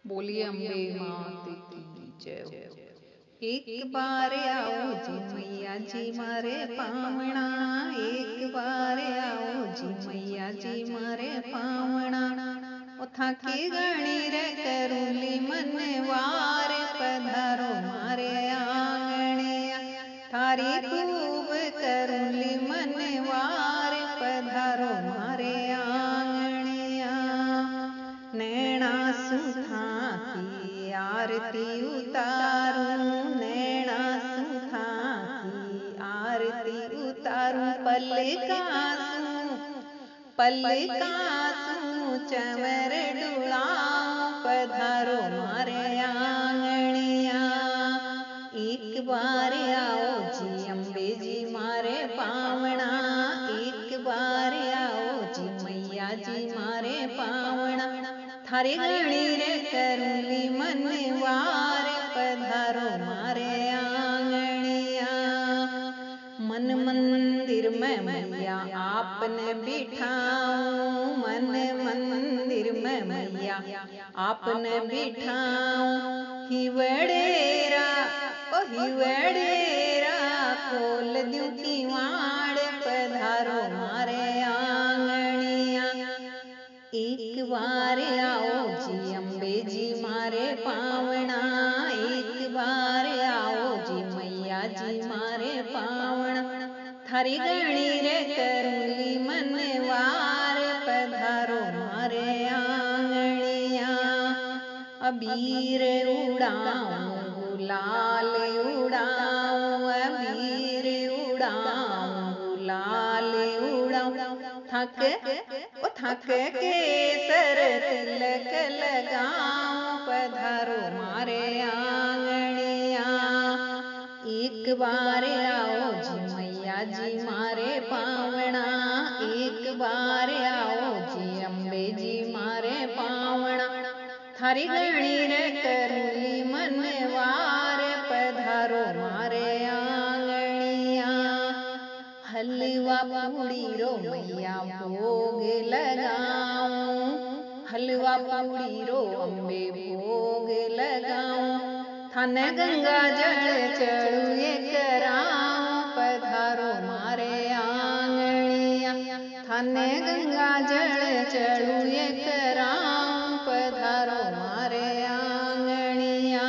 बोलिए अम्बे मात की जय हो। एक बार आओ जी मैया जी मारे पावना, एक बार आओ जी मैया जी मारे पावना। उथा की गणी रे करूली मनवार, पधारो मारे आंगणिया थारी खूब करूली मनवार, पधारो मारे आंगणिया। नैना सुथा की आरती उतारूं, नैना सुथा की आरती उतारूं। पलकासूं चवर डुलाऊं, पधारो मारे आंगणिया। एक बार आओ जी अम्बे जी मारे पावना, एक बार आओ जी मैया जी मारे पावना। थारी गणी रे करूली मनवार, पधारो मारे आंगणिया। मन मंदिर में मैया आपने बिठाऊं, मन मंदिर में मैया आपने बिठाऊं। हिवड़ेरा ओ हिवड़ेरा खोल दूं किवाड़, पधारो मारे आंगणिया। एक बार आओ जी अम्बे जी मारे पावना, एक बार आओ जी मैया जी मारे पावना। थारी गणी रे करूली मनवार, पधारो मारे आंगणिया। अबीर उड़ाऊं गुलाल उड़ाऊं, अबीर उड़ाऊं गुलाल उड़ाऊं। थक के सर तिलक लगाऊं, पधारो मारे आंगणिया। एक बार आओ जी मैया जी मारे पावना, एक बार आओ जी अम्बे जी मारे पावना। थारी गणी रे करूली मनवार, पधारो मारे आंगणिया। हलवा पूड़ी रो मैया भोग लगाऊं, हलवा पूड़ी रो अम्बे भोग लगाऊं। थाने गंगा जल चढ़ुए कराऊं, पधारो मारे आंगणिया। थाने गंगा जल चढ़ुए कराऊं, पधारो मारे आंगणिया।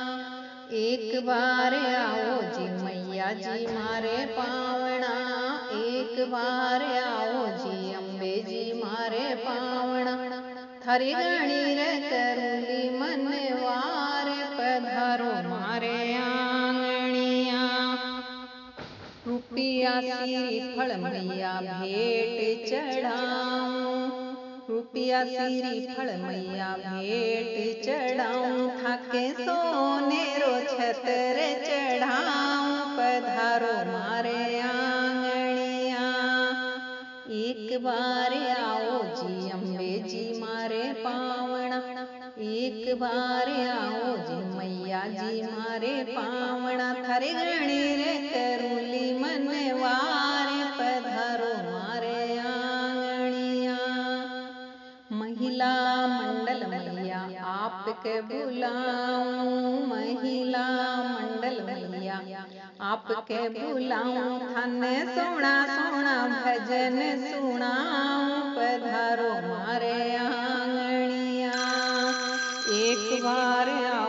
एक बार आओ जी मैया जी मारे पावना, एक बार आओ जी अम्बे जी मारे पावना। थारी गणी रे करूली मनवार, पधारो मारे आंगणिया। रुपया सिरी फल मैया भेंट चढ़ाऊं, रुपया सिरी फल मैया भेंट चढ़ाऊं। थाके सोने रो छतर चढ़ाऊं, पधारो मारे आंगणिया। एक बार आओ जी अम्बे जी मारे पावना, एक बार आओ जी मैया जी मारे पावना। थारी गणी रे करूली मनवार, पधारो मारे आंगणिया। महिला मंडल मैया आपके बुलाऊं, महिला मंडल मैया आपके बुलाऊं। थाने सोना सोना भजन सुनाऊं, पधारो मारे आंगणिया। एक बार